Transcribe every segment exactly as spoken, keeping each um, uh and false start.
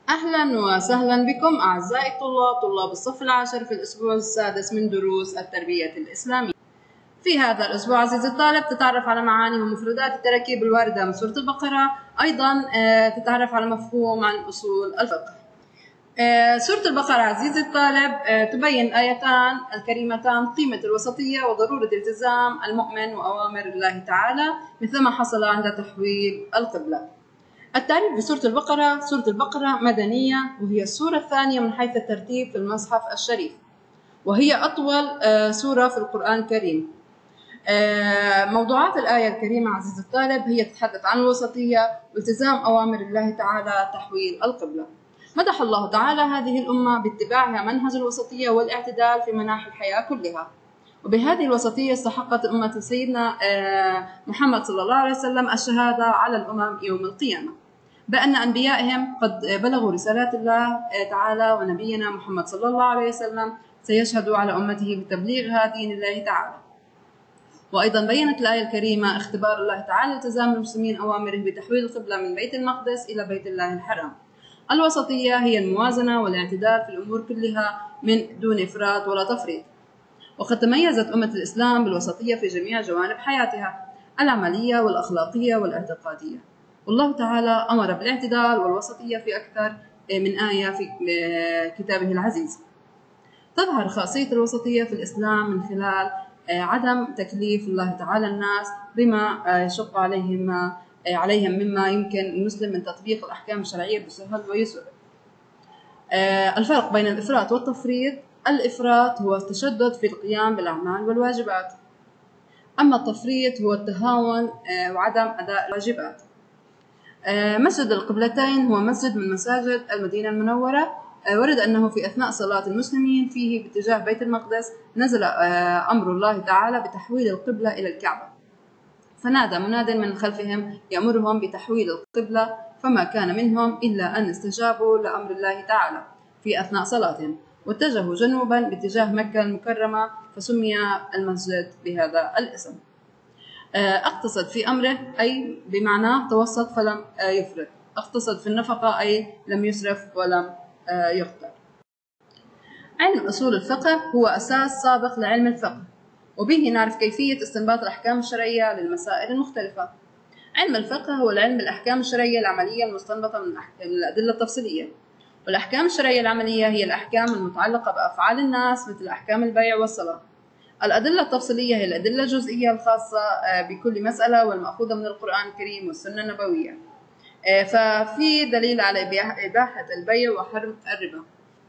أهلا وسهلا بكم أعزائي الطلاب طلاب الصف العاشر في الأسبوع السادس من دروس التربية الإسلامية. في هذا الأسبوع عزيزي الطالب تتعرف على معاني ومفردات التراكيب الواردة من سورة البقرة، أيضا تتعرف على مفهوم عن أصول الفقه. سورة البقرة عزيزي الطالب تبين الآيتان الكريمتان قيمة الوسطية وضرورة التزام المؤمن وأوامر الله تعالى مثلما حصل عند تحويل القبلة. التعريف بسورة البقرة: سورة البقرة مدنية، وهي السورة الثانية من حيث الترتيب في المصحف الشريف، وهي أطول سورة في القرآن الكريم. موضوعات الآية الكريمة عزيزي الطالب هي تتحدث عن الوسطية والتزام أوامر الله تعالى تحويل القبلة. مدح الله تعالى هذه الأمة باتباعها منهج الوسطية والاعتدال في مناحي الحياة كلها، وبهذه الوسطية استحقت أمة سيدنا محمد صلى الله عليه وسلم الشهادة على الأمم يوم القيامة بأن أنبيائهم قد بلغوا رسالات الله تعالى، ونبينا محمد صلى الله عليه وسلم سيشهد على أمته بتبليغها دين الله تعالى. وأيضا بيّنت الآية الكريمة اختبار الله تعالى التزام المسلمين أوامره بتحويل القبلة من بيت المقدس إلى بيت الله الحرام. الوسطية هي الموازنة والاعتدال في الأمور كلها من دون إفراط ولا تفريط. وقد تميزت أمة الإسلام بالوسطية في جميع جوانب حياتها العملية والأخلاقية والاعتقادية، والله تعالى أمر بالاعتدال والوسطية في أكثر من آية في كتابه العزيز. تظهر خاصية الوسطية في الإسلام من خلال عدم تكليف الله تعالى الناس بما يشق عليهم عليهم مما يمكن المسلم من تطبيق الأحكام الشرعية بسهل ويسر. الفرق بين الإفراط والتفريط: الإفراط هو التشدد في القيام بالأعمال والواجبات، أما التفريط هو التهاون وعدم أداء الواجبات. مسجد القبلتين هو مسجد من مساجد المدينة المنورة، ورد أنه في أثناء صلاة المسلمين فيه باتجاه بيت المقدس نزل أمر الله تعالى بتحويل القبلة إلى الكعبة، فنادى مناد من خلفهم يأمرهم بتحويل القبلة، فما كان منهم إلا أن استجابوا لأمر الله تعالى في أثناء صلاتهم واتجهوا جنوبا باتجاه مكة المكرمة، فسمي المسجد بهذا الاسم. اقتصد في أمره أي بمعنى توسط فلم يفرط، اقتصد في النفقة أي لم يسرف ولم يقتر. علم أصول الفقه هو أساس سابق لعلم الفقه، وبه نعرف كيفية استنباط الأحكام الشرعية للمسائل المختلفة. علم الفقه هو العلم بالأحكام الشرعية العملية المستنبطة من الأدلة التفصيلية، والأحكام الشرعية العملية هي الأحكام المتعلقة بأفعال الناس مثل أحكام البيع والصلاة. الأدلة التفصيلية هي الأدلة الجزئية الخاصة بكل مسألة والمأخوذة من القرآن الكريم والسنة النبوية. ففي دليل على إباحة البيع وحرم الربا،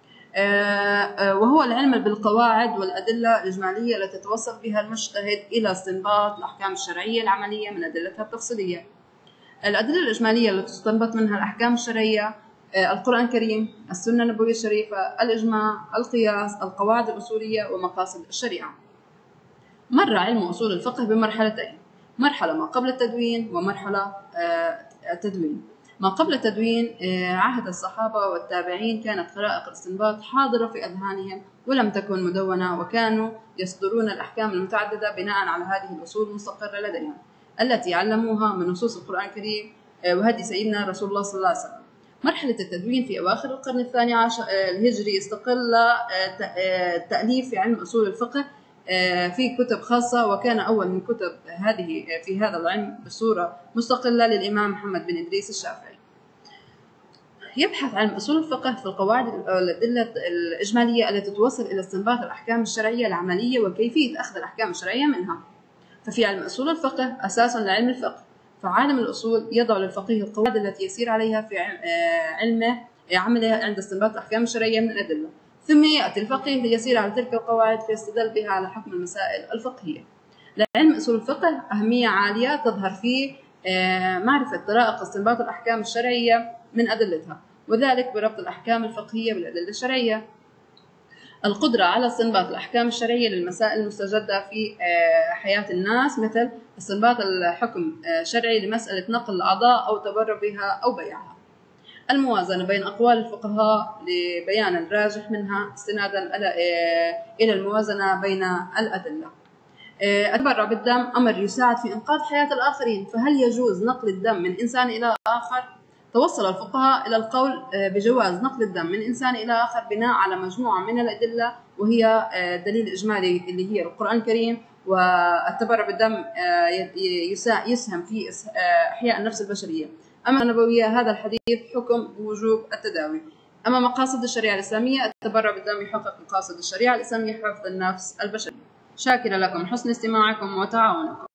وهو العلم بالقواعد والأدلة الإجمالية التي تتوصل بها المجتهد إلى استنباط الأحكام الشرعية العملية من أدلتها التفصيلية. الأدلة الإجمالية التي تستنبط منها الأحكام الشرعية: القرآن الكريم، السنة النبوية الشريفة، الإجماع، القياس، القواعد الأصولية، ومقاصد الشريعة. مر علم أصول الفقه بمرحلتين: مرحلة ما قبل التدوين ومرحلة التدوين. ما قبل التدوين عهد الصحابة والتابعين كانت خرائق الاستنباط حاضرة في أذهانهم ولم تكن مدونة، وكانوا يصدرون الأحكام المتعددة بناء على هذه الأصول المستقرة لديهم التي علموها من نصوص القرآن الكريم وهدي سيدنا رسول الله صلى الله عليه وسلم. مرحلة التدوين في أواخر القرن الثاني عشر الهجري استقل التأليف في علم أصول الفقه في كتب خاصة، وكان أول من كتب هذه في هذا العلم بصورة مستقلة للإمام محمد بن إدريس الشافعي. يبحث علم أصول الفقه في القواعد والأدلة الإجمالية التي توصل إلى استنباط الأحكام الشرعية العملية وكيفية أخذ الأحكام الشرعية منها. ففي علم أصول الفقه أساس لعلم الفقه، فعالم الأصول يضع للفقيه القواعد التي يسير عليها في علمه عمله عند استنباط الأحكام الشرعية من الأدلة، ثم يأتي الفقيه ليسير على تلك القواعد فيستدل بها على حكم المسائل الفقهية. لعلم أصول الفقه أهمية عالية تظهر في معرفة طرائق استنباط الأحكام الشرعية من أدلتها، وذلك بربط الأحكام الفقهية بالأدلة الشرعية. القدرة على استنباط الأحكام الشرعية للمسائل المستجدة في حياة الناس، مثل استنباط الحكم الشرعي لمسألة نقل الأعضاء أو تبرع بها أو بيعها. الموازنة بين أقوال الفقهاء لبيان الراجح منها استنادا إلى الموازنة بين الأدلة. التبرع بالدم أمر يساعد في إنقاذ حياة الآخرين، فهل يجوز نقل الدم من إنسان إلى آخر؟ توصل الفقهاء إلى القول بجواز نقل الدم من إنسان إلى آخر بناء على مجموعة من الأدلة، وهي دليل إجمالي اللي هي القرآن الكريم، والتبرع بالدم يسهم في إحياء النفس البشرية. أما النبوية هذا الحديث حكم بوجوب التداوي. أما مقاصد الشريعة الإسلامية، التبرع بالدم يحقق مقاصد الشريعة الإسلامية حفظ النفس البشرية. شاكرة لكم حسن استماعكم وتعاونكم.